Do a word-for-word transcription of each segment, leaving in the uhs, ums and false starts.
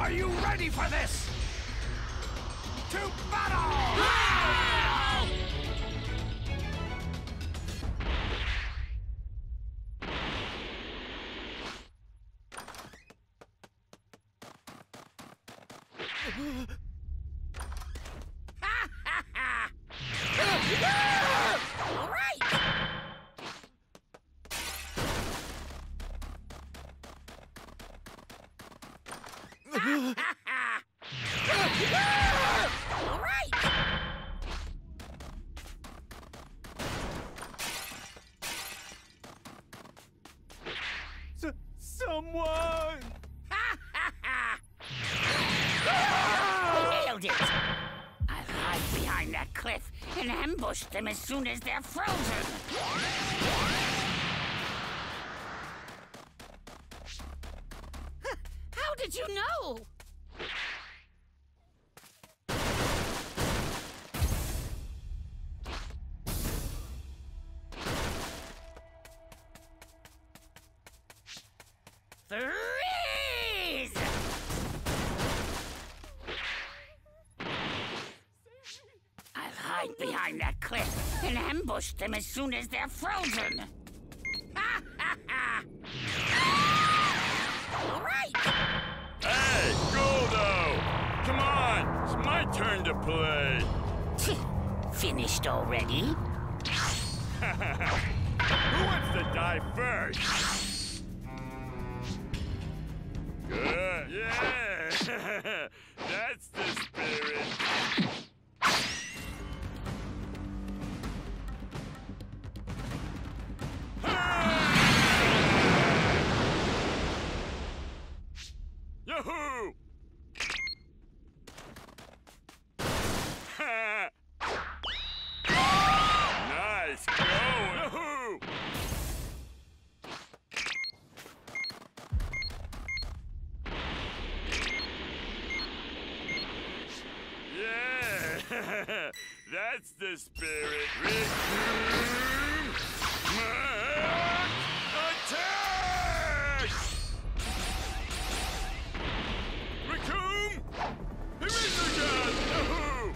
Are you ready for this? To battle! All right. All right. S someone! Nailed it! I'll hide behind that cliff and ambush them as soon as they're frozen. How did you know? Freeze! I'll hide behind that cliff and ambush them as soon as they're frozen. Ha ha ha! All right! Hey, Goldo! Come on, it's my turn to play. Finished already? Who wants to die first? Good, yeah! That's the spirit. Yahoo! Nice going! Yahoo! Yeah! That's the spirit! Resume! Mark! Attack! Raccoon! Here is the gun! Yahoo!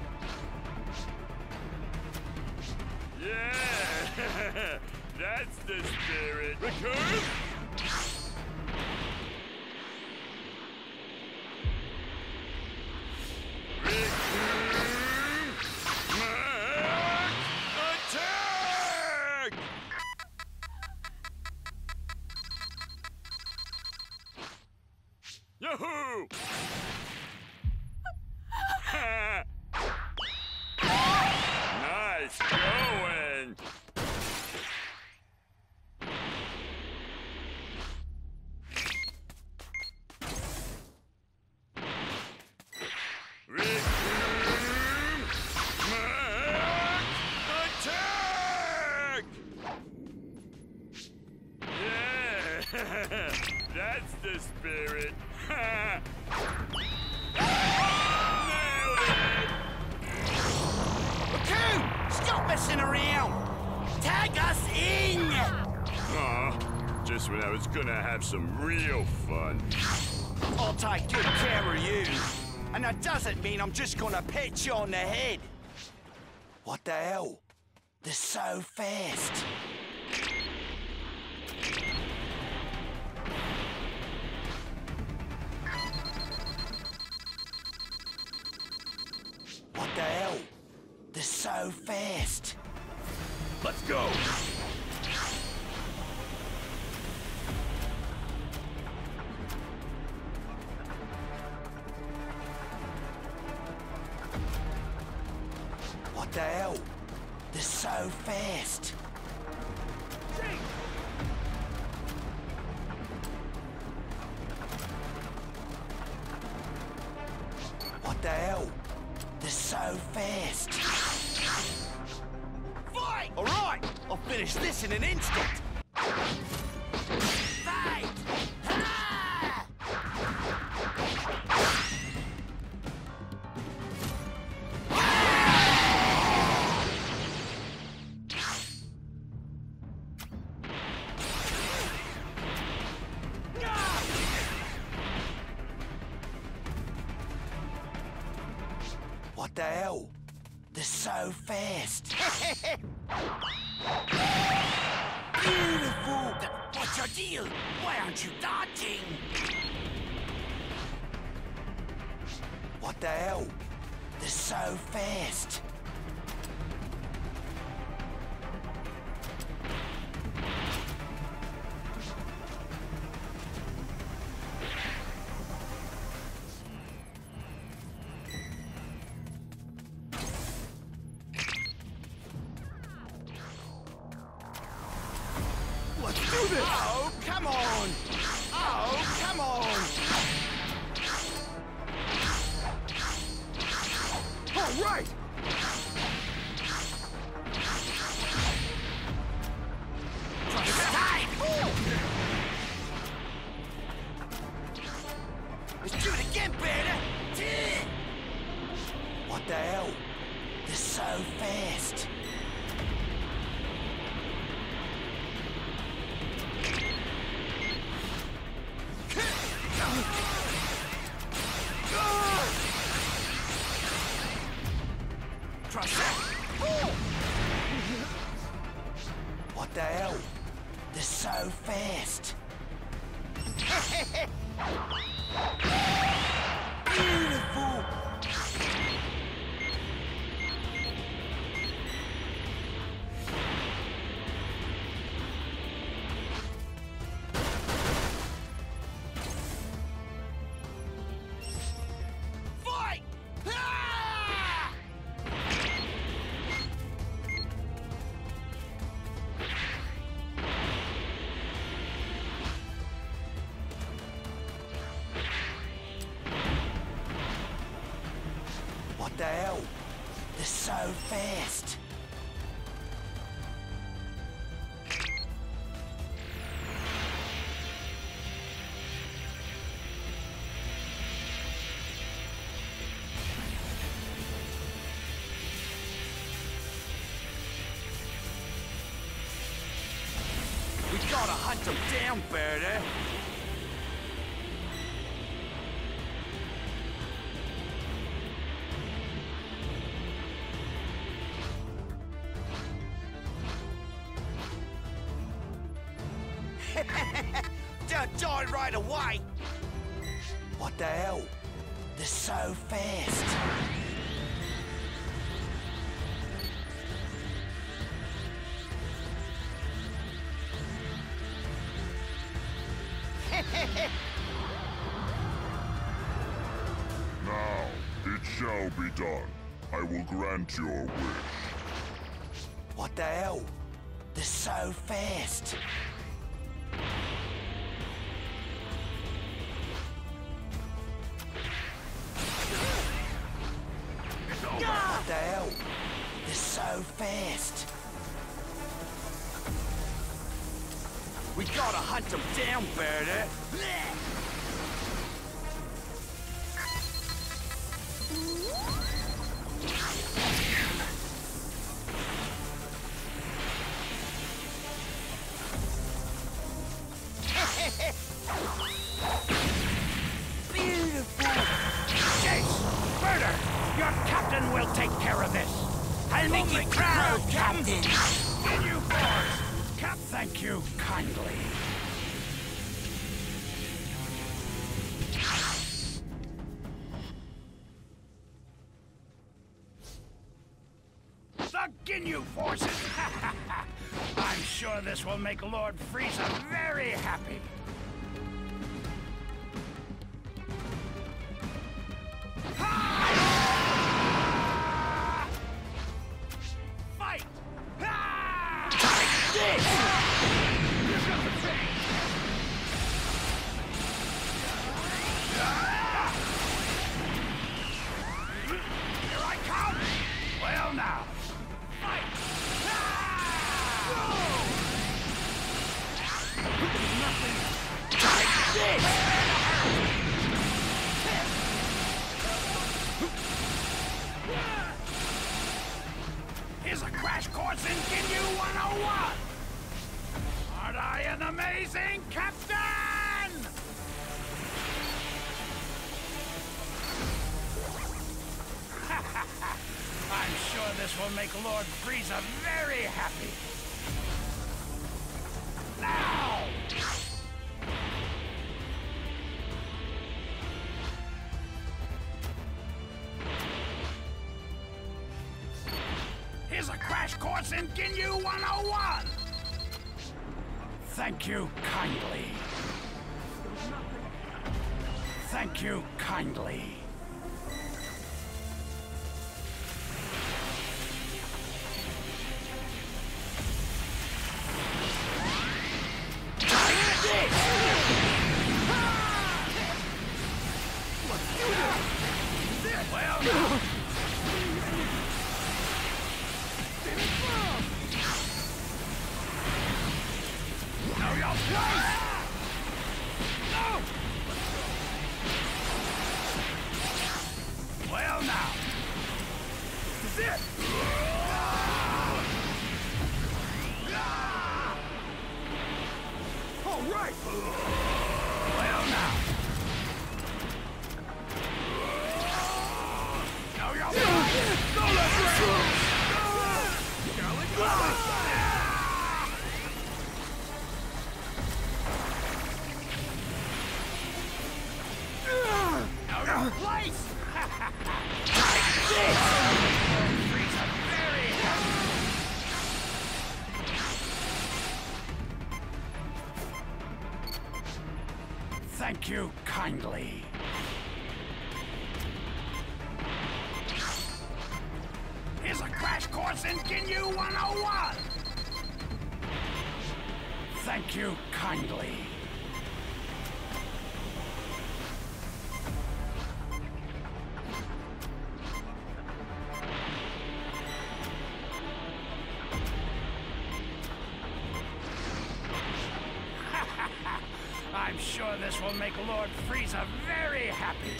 Yeah! That's the spirit! Raccoon! Raccoon! Mark! Attack! Yahoo! Ha! Nice going! Raccoon! Mark! Attack! Yeah! That's the spirit! Ha! Nailed it! Raccoon! Stop messing around! Tag us in! Aw, just when I was gonna have some real fun. I'll take good care of you. And that doesn't mean I'm just gonna pet you on the head. What the hell? They're so fast. What the hell? They're so fast. Let's go! What the hell? They're so fast. What the hell? They're so fast. Fight! All right, I'll finish this in an instant. Fight! Ah! so fast. Beautiful! What's your deal? Why aren't you dodging? What the hell? They're so fast. Let's do this! Oh, come on! Oh, come on! All right! It's time! Let's do it again, Banner! What the hell? They're so fast. Trust that! What the hell? They're so fast. Beautiful! Fight! Ah! What the hell? They're so fast. We gotta hunt them down, Berta. Don't die right away! What the hell? They're so fast. Now, it shall be done. I will grant your wish. What the hell? They're so fast. What the hell? They're so fast. We gotta hunt them down, Berta. Beautiful! Chase! Murder! Your captain will take care of this! I'll make you proud, Captain! In you force! Cap, thank you kindly. The Ginyu forces! I'm sure this will make Lord Frieza very happy. Fight! Here I come! Well now, fight! Here's a crash course in Ginyu one oh one! Aren't I an amazing captain? I'm sure this will make Lord Frieza very happy. Now! Here's a crash course in Ginyu one oh one! Thank you kindly. Thank you kindly. Well, now. Know your place! No! Well, now. This is it! All right! Well, now. Know your place! Go, let's go! Place! Take this! Frieza very happy. Thank you kindly. Here's a crash course in Ginyu one oh one! Thank you kindly. I'm sure this will make Lord Frieza very happy.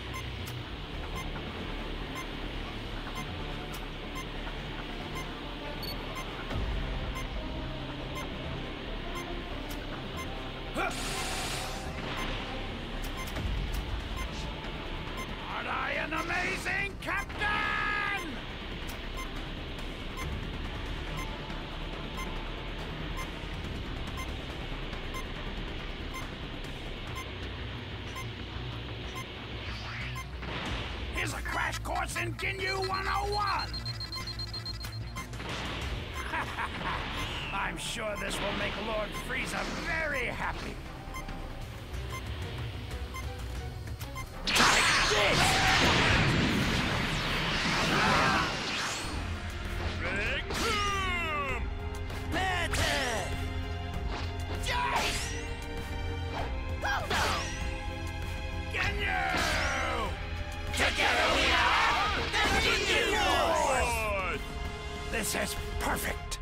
Huh. Aren't I an amazing captain? Here's a crash course in Ginyu one oh one! I'm sure this will make Lord Frieza very happy. Take this! Big boom! Murder! Jace! Hondo! Ginyu! Together we are the Ginyu Force! Lord! This is perfect.